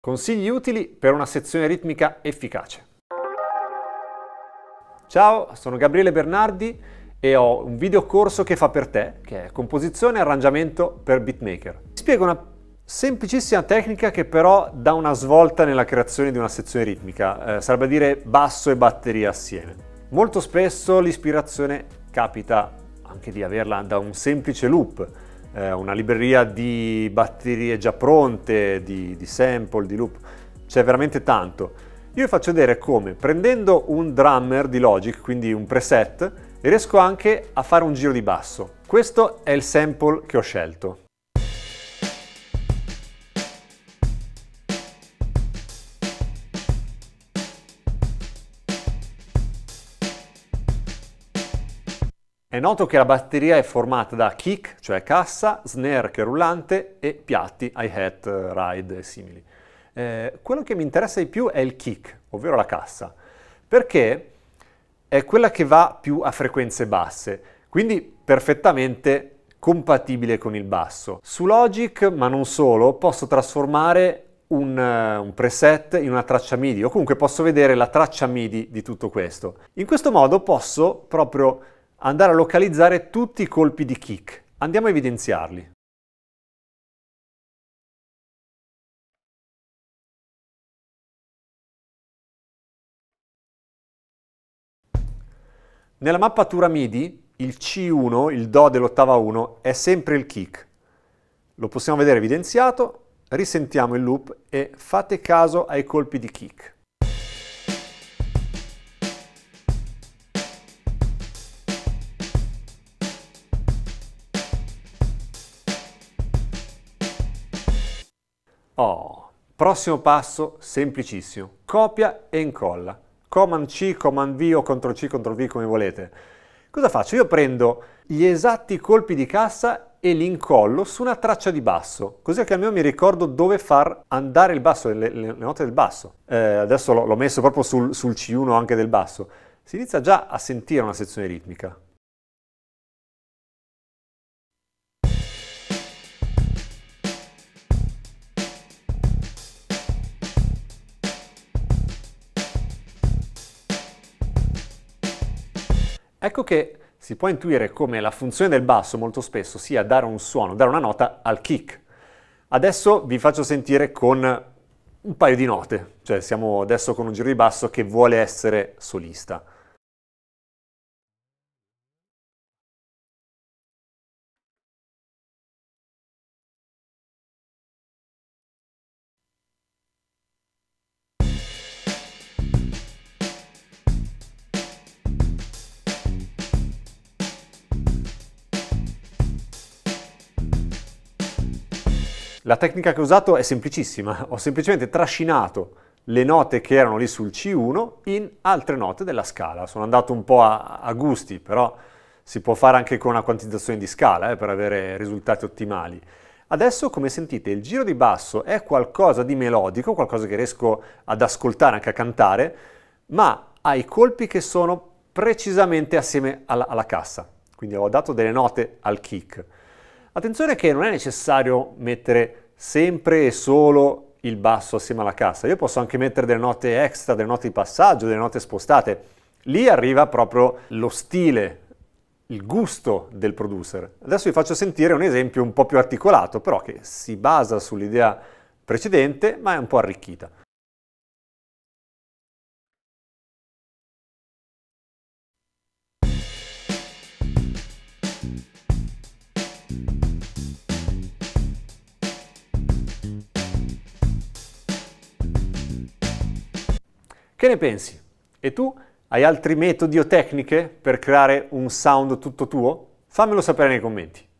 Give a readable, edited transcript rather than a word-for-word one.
Consigli utili per una sezione ritmica efficace. Ciao, sono Gabriele Bernardi e ho un videocorso che fa per te, che è composizione e arrangiamento per beatmaker. Ti spiego una semplicissima tecnica che però dà una svolta nella creazione di una sezione ritmica, sarebbe a dire basso e batteria assieme. Molto spesso l'ispirazione capita anche di averla da un semplice loop, una libreria di batterie già pronte, di sample, di loop, c'è veramente tanto. Io vi faccio vedere come, prendendo un drummer di Logic, quindi un preset, riesco anche a fare un giro di basso. Questo è il sample che ho scelto. È noto che la batteria è formata da kick, cioè cassa, snare che è rullante e piatti, hi-hat, ride e simili. Quello che mi interessa di più è il kick, ovvero la cassa, perché è quella che va più a frequenze basse, quindi perfettamente compatibile con il basso. Su Logic, ma non solo, posso trasformare un preset in una traccia MIDI, o comunque posso vedere la traccia MIDI di tutto questo. In questo modo posso proprio andare a localizzare tutti i colpi di kick. Andiamo a evidenziarli. Nella mappatura MIDI il C1, il Do dell'ottava 1, è sempre il kick. Lo possiamo vedere evidenziato, risentiamo il loop e fate caso ai colpi di kick. Prossimo passo, semplicissimo, copia e incolla. Command C, Command V o Ctrl C, Ctrl V come volete. Cosa faccio? Io prendo gli esatti colpi di cassa e li incollo su una traccia di basso, così che almeno mi ricordo dove far andare il basso, le note del basso. Adesso l'ho messo proprio sul C1 anche del basso. Si inizia già a sentire una sezione ritmica. Ecco che si può intuire come la funzione del basso molto spesso sia dare un suono, dare una nota al kick. Adesso vi faccio sentire con un paio di note, cioè siamo adesso con un giro di basso che vuole essere solista. La tecnica che ho usato è semplicissima, ho semplicemente trascinato le note che erano lì sul C1 in altre note della scala. Sono andato un po' a gusti, però si può fare anche con una quantizzazione di scala per avere risultati ottimali. Adesso, come sentite, il giro di basso è qualcosa di melodico, qualcosa che riesco ad ascoltare, anche a cantare, ma ha i colpi che sono precisamente assieme alla cassa. Quindi ho dato delle note al kick. Attenzione che non è necessario mettere sempre e solo il basso assieme alla cassa, io posso anche mettere delle note extra, delle note di passaggio, delle note spostate. Lì arriva proprio lo stile, il gusto del producer. Adesso vi faccio sentire un esempio un po' più articolato, però che si basa sull'idea precedente, ma è un po' arricchita. Che ne pensi? E tu hai altri metodi o tecniche per creare un sound tutto tuo? Fammelo sapere nei commenti.